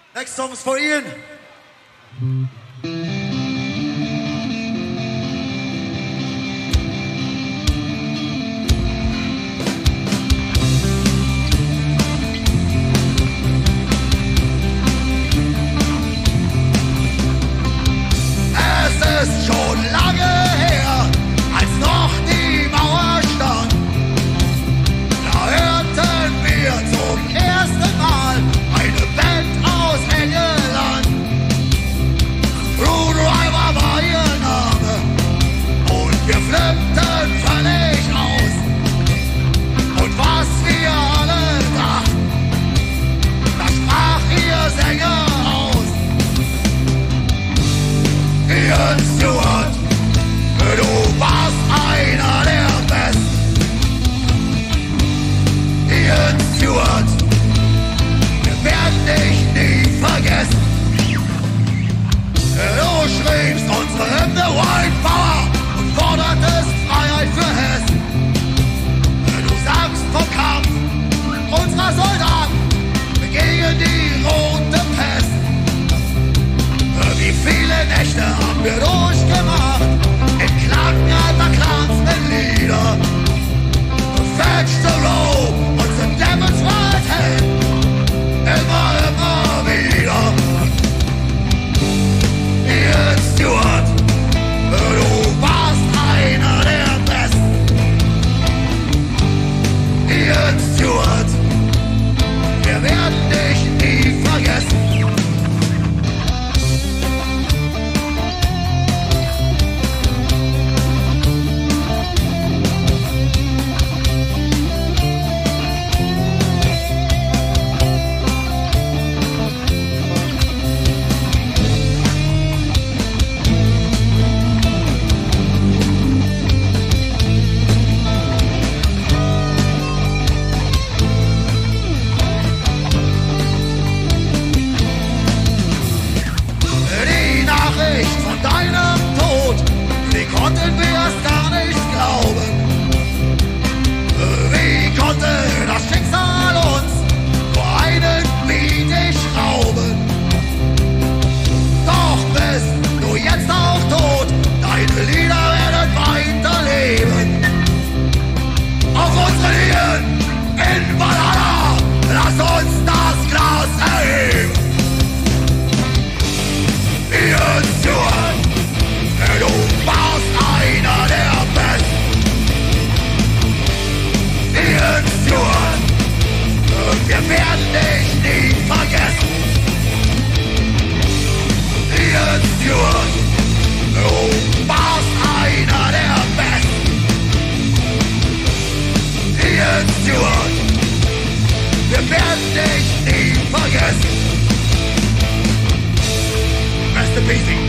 Next song is for Ian. Es ist schon lange her, als noch die Mauer stand. Da hörten wir zum ersten Mal eine Band aus England. Screwdriver war ihr Name und wir flippten völlig aus. Und was wir alle dachten, da sprach ihr Sänger aus. Ian Stuart, du warst einer der Besten. Ian Stuart, wir werden dich nie vergessen. Du schriebst unsere Hymne White Power und fordertest Freiheit für Hessen. Du sagst vom Kampf unserer Soldaten gegen die rote Pest. Wie viele Nächte haben wir durchgemacht in Klagen alter Clans mit Lieder. Fetch the Row und The Devil's Right Hand, immer wieder. Ian Stuart, du warst einer der Besten. Ian Stuart, wir werden dich nie vergessen. Konnten wir es gar nicht glauben. Wie konnte das Schicksal uns vor einen wie dich rauben? Doch bist du jetzt auch tot, deine Lieder werden weiterleben. Auf unsere Ehen in Valhalla, lass uns das Glas erheben. Ian Stuart, du warst einer der Besten. Ian Stuart, wir werden dich nie vergessen. Ian Stuart, du warst einer der Besten. Ian Stuart, wir werden dich nie vergessen. Rest in peace.